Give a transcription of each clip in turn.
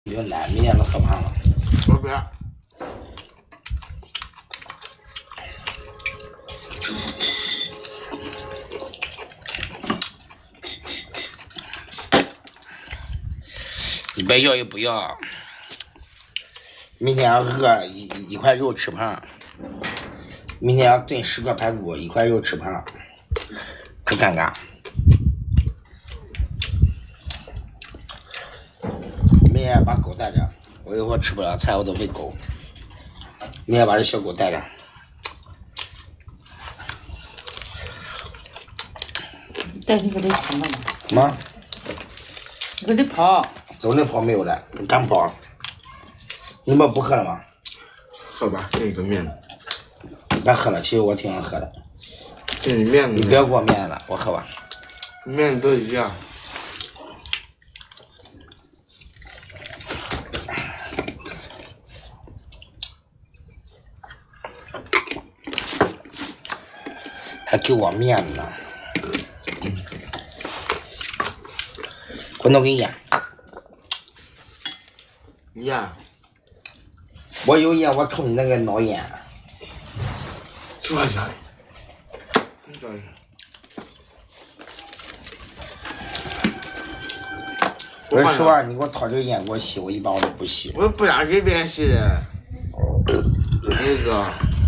比较难，明天都喝胖了。 我不要。 你别要也不要。明天要饿一块肉吃胖。明天要炖10个排骨，1块肉吃胖，可尴尬。明天把狗带着，我一会儿吃不了菜，我都喂狗。明天把这小狗带着。 带你搁这吃嘛？ 妈， 搁这跑。 走那跑没有了，你敢跑？你们不喝了吗？ 喝吧，给你个面子。 别喝了，其实我挺想喝的。 给你面子。 你别给我面子了，我喝吧。 面子都一样。 还给我面子呢。我弄给烟。 烟。 我有烟，我抽你那个脑烟。 坐下。你坐下。 我说实话，你给我掏这个烟给我吸，我一般我都不吸。 我不让给别人吸的。那个。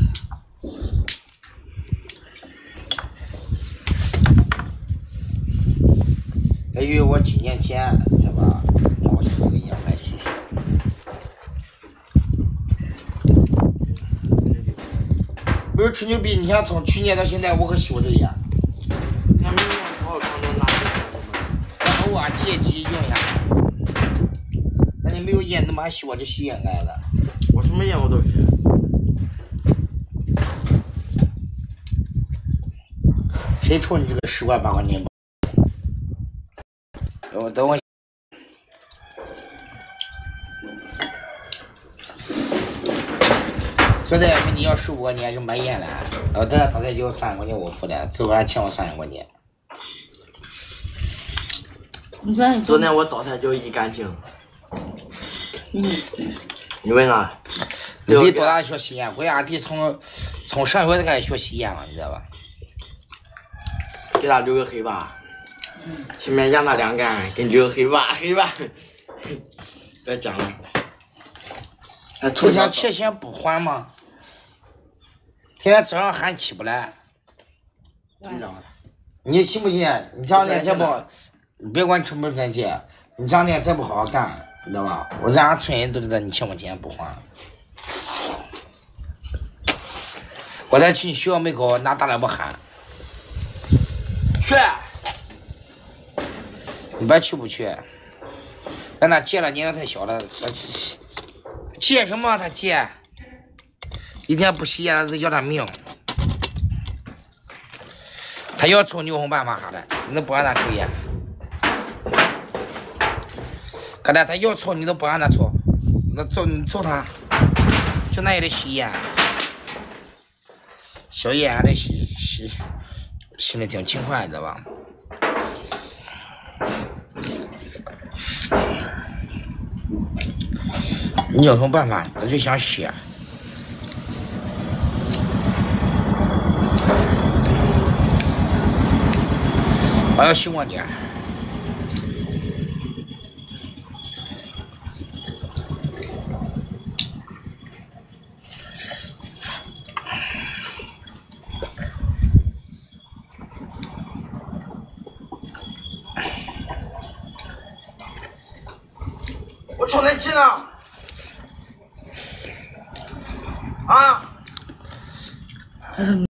因为我几年前，对吧？让我吸这个烟来吸吸。不是吹牛逼，你想从去年到现在，我可吸过这烟。 他明年好看到哪里？ 然后我借机用一下。那你没有烟，怎么还吸我这吸烟盖了？ 我什么烟我都吸。 谁抽你这个10块8块钱？等我。昨天问你要15块钱就买烟了，等下刚才就30块钱我付的，最后还欠我30块钱。 昨天我倒台就一感情。你问哪？ 你弟多大学吸烟？我家弟从上学就开始学吸烟了，你知道吧？ 给他留个黑吧。前面养那2杆，给你留个黑吧。别讲了。 头天欠钱不还吗？天天早上喊起不来。你信不信？你这两天再不，你别管成不成钱，你这两天再不好好干，你知道吧？我让俺村人都知道你欠我钱不还。我再去你学校门口拿大喇叭喊。去！你别去不去？让他戒了，年龄太小了。戒什么？他戒？一天不吸烟，要他命。他要抽，你有什么办法？哈的，你都不让他抽烟。可是他要抽，你都不让他抽，那你揍他，就那也得吸烟。小烟还得吸，吸的挺勤快，知道吧？你有什么办法？他就想吸。我要吸我点。我充电器呢？啊？